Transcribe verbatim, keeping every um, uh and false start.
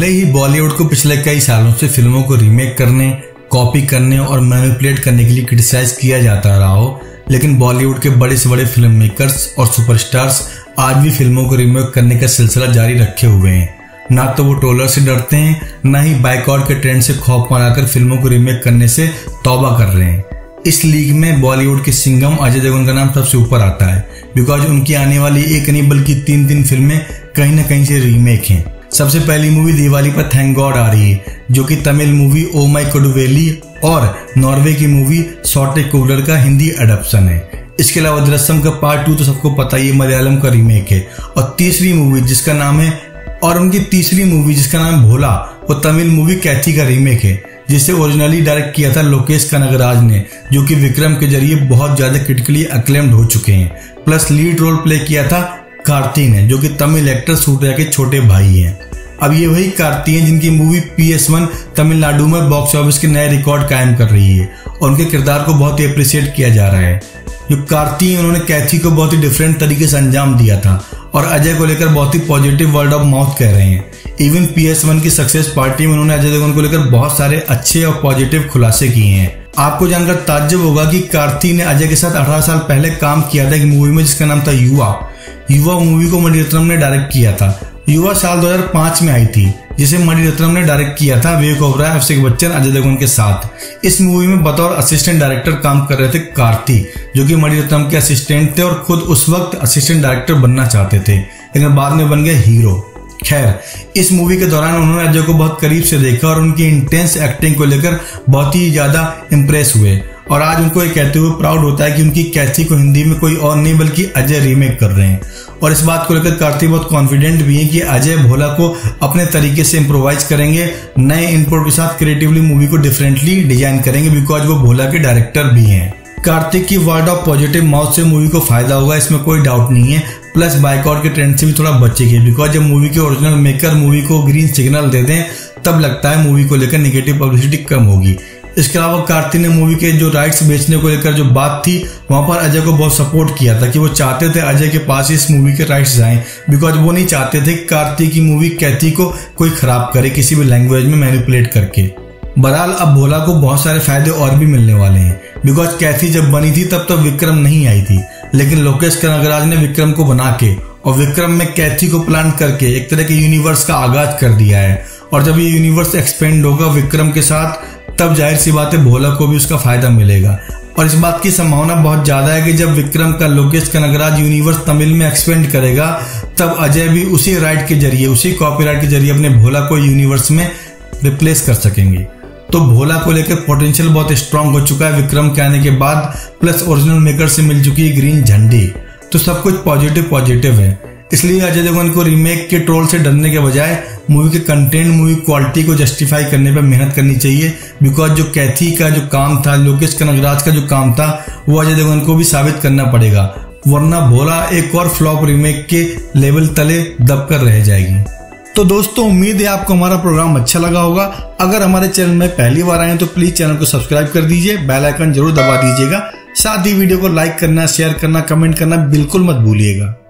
भले ही बॉलीवुड को पिछले कई सालों से फिल्मों को रीमेक करने, कॉपी करने और मैनिपुलेट करने के लिए क्रिटिसाइज किया जाता रहा हो, लेकिन बॉलीवुड के बड़े से बड़े फिल्म मेकर्स और सुपरस्टार्स आज भी फिल्मों को रीमेक करने का सिलसिला जारी रखे हुए हैं। ना तो वो ट्रोलर से डरते हैं, ना ही बाइकआउट के ट्रेंड से खौफ बनाकर फिल्मों को रीमेक करने से तौबा कर रहे हैं। इस लीग में बॉलीवुड के सिंघम अजय देवगन का नाम सबसे ऊपर आता है, बिकॉज उनकी आने वाली एक नहीं बल्कि तीन तीन फिल्में कहीं ना कहीं से रीमेक हैं। सबसे पहली मूवी दिवाली पर थैंक गॉड आ रही है, जो कि तमिल मूवी ओ माई कोडुवेली और नॉर्वे की मूवी सॉटे कूलर का हिंदी एडप्शन है। इसके अलावा दृश्यम का पार्ट टू तो सबको पता ही मलयालम का रीमेक है। और तीसरी मूवी जिसका नाम है और उनकी तीसरी मूवी जिसका नाम है भोला, वो तमिल मूवी कैथी का रीमेक है, जिसे ओरिजिनली डायरेक्ट किया था लोकेश कनगराज ने, जो कि विक्रम के जरिए बहुत ज्यादा क्रिटिकली अक्लेम्ड हो चुके हैं। प्लस लीड रोल प्ले किया था कार्ती ने, जो कि तमिल एक्टर सूर्या के छोटे भाई हैं। अब ये वही कार्ती हैं जिनकी movie P S one Tamil Nadu में बॉक्स ऑफिस के नए रिकॉर्ड कायम कर रही है और उनके किरदार को बहुत ही अप्रिशिएट किया जा रहा है। जो कार्ती हैं उन्होंने कैथी को बहुत ही डिफरेंट तरीके से अंजाम दिया था और अजय को लेकर बहुत ही पॉजिटिव वर्ड ऑफ माउथ कह रहे हैं। इवन पी एस वन की सक्सेस पार्टी में उन्होंने अजय देवगन को लेकर बहुत सारे अच्छे और पॉजिटिव खुलासे किए हैं। आपको जानकर ताज्जुब होगा कि कार्ती ने अजय के साथ अठारह साल पहले काम किया था एक मूवी में जिसका नाम था युवा। युवा मूवी को मणिरत्नम ने डायरेक्ट किया था। युवा साल दो हज़ार पाँच में आई थी, जिसे मणिरत्नम ने डायरेक्ट किया था विवेक ओबराय, अभिषेक बच्चन, अजय देवगन के साथ। इस मूवी में बतौर असिस्टेंट डायरेक्टर काम कर रहे थे कार्ती, जो कि मणिरत्नम के असिस्टेंट थे और खुद उस वक्त असिस्टेंट डायरेक्टर बनना चाहते थे, लेकिन बाद में बन गए हीरो। खैर, इस मूवी के दौरान उन्होंने अजय को बहुत करीब से देखा और उनकी इंटेंस एक्टिंग को लेकर बहुत ही ज्यादा इंप्रेस हुए और आज उनको ये कहते हुए प्राउड होता है कि उनकी कैथी को हिंदी में कोई और नहीं बल्कि अजय रीमेक कर रहे हैं। और इस बात को लेकर कार्ती बहुत कॉन्फिडेंट भी है कि अजय भोला को अपने तरीके से इम्प्रोवाइज करेंगे, नए इनपुट के साथ क्रिएटिवली मूवी को डिफरेंटली डिजाइन करेंगे, बिकॉज वो भोला के डायरेक्टर भी हैं। कार्तिक की वर्ड ऑफ पॉजिटिव माउथ से मूवी को फायदा होगा, इसमें कोई डाउट नहीं है। प्लस बाइकआउट के ट्रेंड से भी थोड़ा बचेगी, बिकॉज जब मूवी के ओरिजिनल मेकर मूवी को ग्रीन सिग्नल दे दें तब लगता है मूवी को लेकर नेगेटिव पब्लिसिटी कम होगी। इसके अलावा कार्ती ने मूवी के जो राइट्स बेचने को लेकर जो बात थी, वहां पर अजय को बहुत सपोर्ट किया था कि वो चाहते थे अजय के पास इस मूवी के राइट्स जाएं, बिकॉज वो नहीं चाहते थे कार्ती की मूवी कैथी को कोई खराब करे किसी भी लैंग्वेज में मैनिपुलेट करके। बहरहाल अब भोला को बहुत सारे फायदे और भी मिलने वाले हैं, बिकॉज कैथी जब बनी थी तब तक विक्रम नहीं आई थी, लेकिन लोकेश कनगराज ने विक्रम को बना के और विक्रम में कैथी को प्लान करके एक तरह के यूनिवर्स का आगाज कर दिया है। और जब ये यूनिवर्स एक्सपेंड होगा विक्रम के साथ, तब जाहिर सी बात है भोला को भी उसका फायदा मिलेगा। और इस बात की संभावना बहुत ज्यादा है कि जब विक्रम का लोकेश कनगराज यूनिवर्स तमिल में एक्सपेंड करेगा, तब अजय भी उसी राइट के जरिए, उसी कॉपीराइट के जरिए अपने भोला को यूनिवर्स में रिप्लेस कर सकेंगे। तो भोला को लेकर पोटेंशियल बहुत स्ट्रांग हो चुका है विक्रम के आने के बाद, प्लस ओरिजिनल मेकर से मिल चुकी है ग्रीन झंडी। तो सब कुछ पॉजिटिव पॉजिटिव है। इसलिए अजय देवगन को रीमेक के ट्रोल से डरने के बजाय मूवी के कंटेंट, मूवी क्वालिटी को जस्टिफाई करने पर मेहनत करनी चाहिए, बिकॉज जो कैथी का जो काम था, लोकेश कनगराज का जो काम था, वो अजय देवगन को भी साबित करना पड़ेगा, वरना भोला एक और फ्लॉप रीमेक के लेवल तले दब कर रह जाएगी। तो दोस्तों, उम्मीद है आपको हमारा प्रोग्राम अच्छा लगा होगा। अगर हमारे चैनल में पहली बार आए तो प्लीज चैनल को सब्सक्राइब कर दीजिए, बेल आइकन जरूर दबा दीजिएगा। साथ ही वीडियो को लाइक करना, शेयर करना, कमेंट करना बिल्कुल मत भूलिएगा।